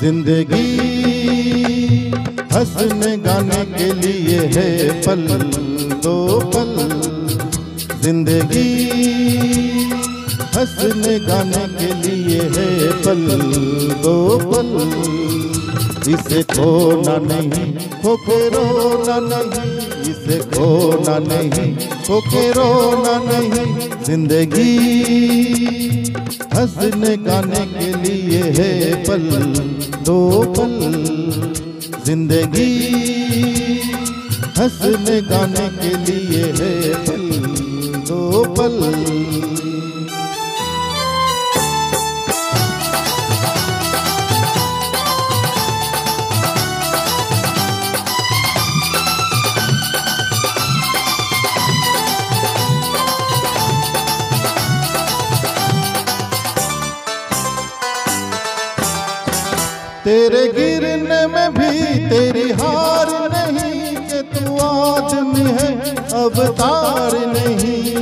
जिंदगी हंसने गाने के लिए है पल दो पल। जिंदगी हंसने गाने के लिए है पल दो पल। इसे खोना नहीं खोके रोना नहीं, इसे खोना नहीं खोके रोना नहीं। जिंदगी हंसने गाने के लिए है पल दो पल। जिंदगी हंसने गाने के लिए है पल दो पल। तेरे गिरने में भी तेरी हार नहीं, कि तू आदमी है अवतार नहीं।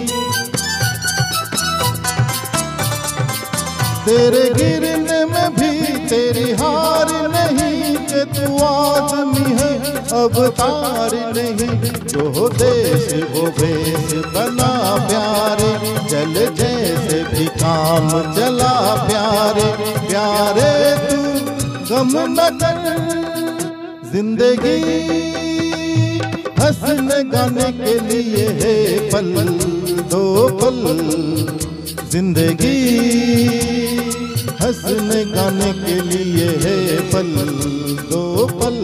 तेरे गिरने में भी तेरी हार नहीं, कि तू आदमी है अवतार नहीं। जो देश वो भेष बना प्यारे, चल जैसे भी काम चला प्यारे प्यारे। तू गम न कर, जिंदगी हंसने गाने के लिए है पल दो पल। जिंदगी हंसने गाने के लिए है पल दो पल।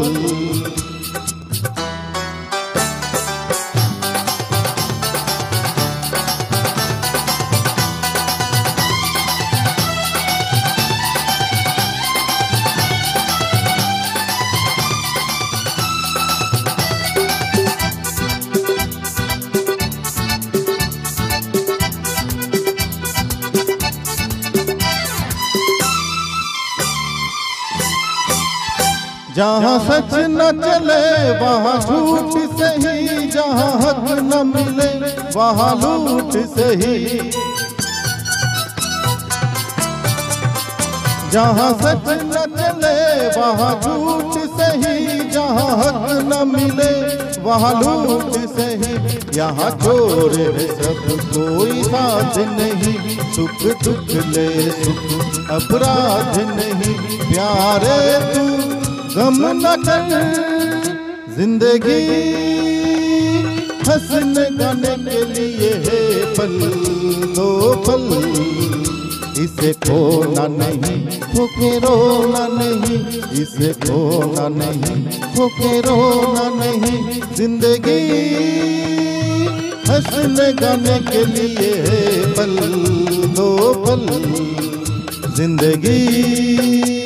जहाँ सच न चले वहाँ झूठ सही, जहाँ हक न मिले वहाँ लूट सही। जहाँ सच न चले वहाँ झूठ सही, जहाँ हक न मिले वहाँ लूट सही। यहाँ चोर है सब कोई साथ नहीं, सुख दुख ले सुख अपराध नहीं। प्यारे तू गम न कर, जिंदगी हंसने गाने के लिए है पल दो पल। इसे खोना नहीं खोके रोना नहीं, इसे खोना नहीं खोके रोना नहीं। जिंदगी हंसने गाने के लिए है पल दो पल। जिंदगी